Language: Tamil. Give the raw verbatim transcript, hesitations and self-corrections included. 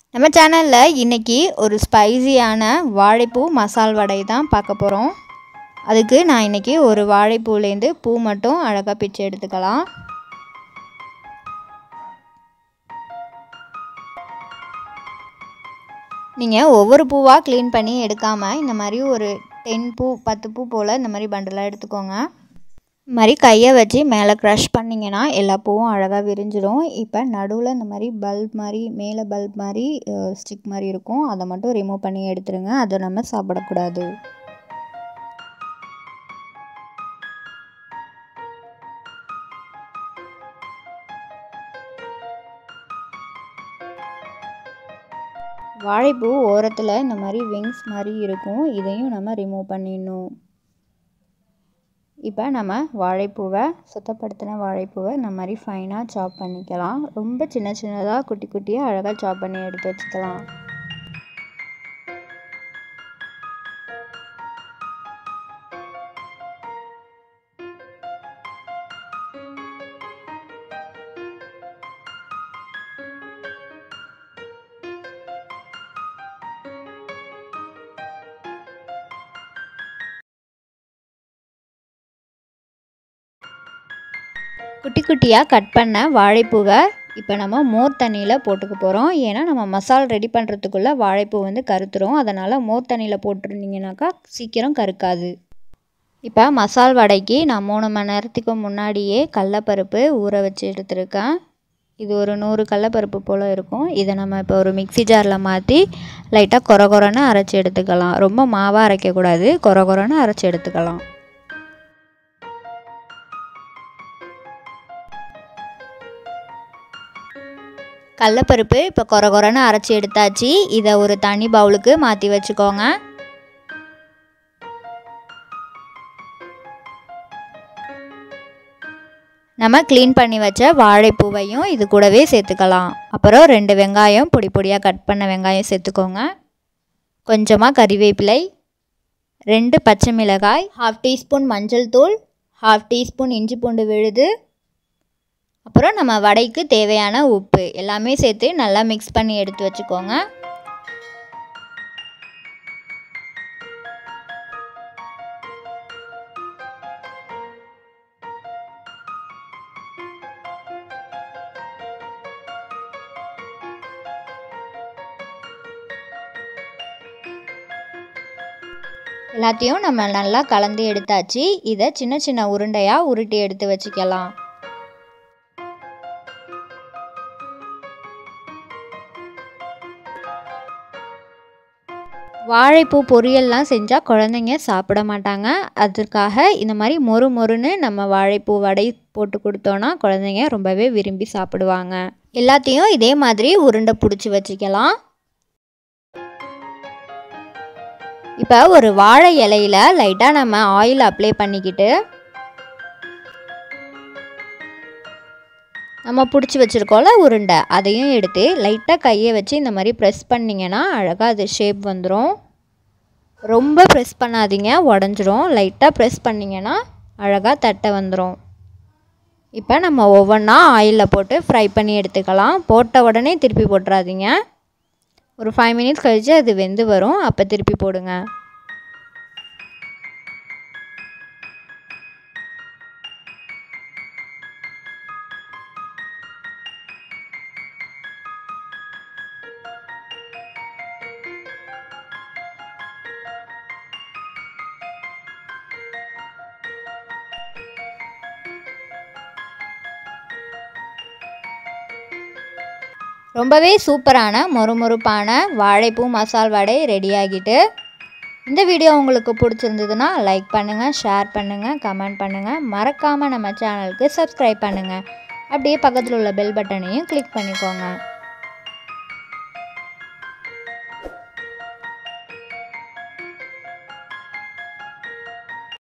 நம்ம சேனலில் இன்றைக்கி ஒரு ஸ்பைசியான வாழைப்பூ மசால் வடை தான் பார்க்க போகிறோம். அதுக்கு நான் இன்றைக்கி ஒரு வாழைப்பூலேருந்து பூ மட்டும் அழகாக பிச்சு எடுத்துக்கலாம். நீங்கள் ஒவ்வொரு பூவாக க்ளீன் பண்ணி எடுக்காமல் இந்த மாதிரி ஒரு டென் பூ பத்து பூ போல் இந்த மாதிரி பண்டலாக எடுத்துக்கோங்க. இந்த மாதிரி கையை வச்சு மேலே க்ரஷ் பண்ணிங்கன்னா எல்லா பூவும் அழகாக விரிஞ்சிடும். இப்போ நடுவில் இந்த மாதிரி பல்ப் மாதிரி மேலே பல்ப் மாதிரி ஸ்டிக் மாதிரி இருக்கும், அதை மட்டும் ரிமூவ் பண்ணி எடுத்துருங்க. அதை நம்ம சாப்பிடக்கூடாது. வாழைப்பூ ஓரத்தில் இந்த மாதிரி விங்ஸ் மாதிரி இருக்கும், இதையும் நம்ம ரிமூவ் பண்ணிடணும். இப்போ நம்ம வாழைப்பூவை சுத்தப்படுத்தின வாழைப்பூவை இந்த மாதிரி ஃபைனாக சாப் பண்ணிக்கலாம். ரொம்ப சின்ன சின்னதாக குட்டி குட்டியாக அழகாக சாப் பண்ணி எடுத்து வச்சுக்கலாம். குட்டி குட்டியாக கட் பண்ண வாழைப்பூவை இப்போ நம்ம மோர் தண்ணியில் போட்டுக்க போகிறோம். ஏன்னா நம்ம மசால் ரெடி பண்ணுறதுக்குள்ளே வாழைப்பூ வந்து கருத்துரும், அதனால் மோர் தண்ணியில் போட்டிருந்தீங்கனாக்கா சீக்கிரம் கருக்காது. இப்போ மசால் வடைக்கு நான் மூணு மணி நேரத்துக்கு முன்னாடியே கடலப்பருப்பு ஊற வச்சு எடுத்துருக்கேன். இது ஒரு நூறு கடலப்பருப்பு போல் இருக்கும். இதை நம்ம இப்போ ஒரு மிக்சி ஜாரில் மாற்றி லைட்டாக கொர கொரன்னு அரைச்சி எடுத்துக்கலாம். ரொம்ப மாவாக அரைக்கக்கூடாது, கொர கொரன்னு அரைச்சி எடுத்துக்கலாம். கடலப்பருப்பு இப்போ கொர கொரன்னு அரைச்சி எடுத்தாச்சு. இதை ஒரு தனி பவுலுக்கு மாற்றி வச்சுக்கோங்க. நம்ம க்ளீன் பண்ணி வச்ச வாழைப்பூவையும் இது கூடவே சேர்த்துக்கலாம். அப்புறம் ரெண்டு வெங்காயம் பொடி பொடியாக கட் பண்ண வெங்காயம் சேர்த்துக்கோங்க. கொஞ்சமாக கறிவேப்பிலை, ரெண்டு பச்சை மிளகாய், ஹாஃப் டீஸ்பூன் மஞ்சள் தூள், ஹாஃப் டீஸ்பூன் இஞ்சி பூண்டு விழுது, அப்புறம் நம்ம வடைக்கு தேவையான உப்பு எல்லாமே சேர்த்து நல்லா மிக்ஸ் பண்ணி எடுத்து வச்சுக்கோங்க. எல்லாத்தையும் நம்ம நல்லா கலந்து எடுத்தாச்சு. இதை சின்ன சின்ன உருண்டையாக உருட்டி எடுத்து வச்சுக்கலாம். வாழைப்பூ பொரியல்லாம் செஞ்சால் குழந்தைங்க சாப்பிட மாட்டாங்க. அதற்காக இந்த மாதிரி மொறு மொறுன்னு நம்ம வாழைப்பூ வடை போட்டு கொடுத்தோன்னா குழந்தைங்க ரொம்பவே விரும்பி சாப்பிடுவாங்க. எல்லாத்தையும் இதே மாதிரி உருண்டை பிடிச்சி வச்சுக்கலாம். இப்போ ஒரு வாழை இலையில் லைட்டாக நம்ம ஆயில் அப்ளை பண்ணிக்கிட்டு நம்ம பிடிச்சி வச்சுருக்கோம்ல உருண்டை, அதையும் எடுத்து லைட்டாக கையை வச்சு இந்த மாதிரி ப்ரெஸ் பண்ணிங்கன்னா அழகாக அது ஷேப் வந்துடும். ரொம்ப ப்ரெஸ் பண்ணாதீங்க, உடஞ்சிரும். லைட்டாக ப்ரெஸ் பண்ணிங்கன்னா அழகாக தட்டை வந்துடும். இப்போ நம்ம ஒவ்வொன்றா ஆயிலில் போட்டு ஃப்ரை பண்ணி எடுத்துக்கலாம். போட்ட உடனே திருப்பி போட்டுறாதீங்க. ஒரு ஃபைவ் மினிட்ஸ் கழித்து அது வெந்து வரும், அப்போ திருப்பி போடுங்க. ரொம்பவே சூப்பரான மொறுமொறுப்பான வாழைப்பூ மசால் வடை ரெடி ஆகிட்டு. இந்த வீடியோ உங்களுக்கு பிடிச்சிருந்ததுன்னா லைக் பண்ணுங்கள், ஷேர் பண்ணுங்கள், கமெண்ட் பண்ணுங்கள். மறக்காமல் நம்ம சேனலுக்கு சப்ஸ்கிரைப் பண்ணுங்கள். அப்படியே பக்கத்தில் உள்ள பெல் பட்டனையும் கிளிக் பண்ணிக்கோங்க.